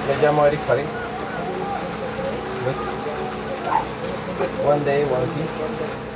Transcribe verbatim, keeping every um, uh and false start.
Me llamo Eric Farid. One day, one key.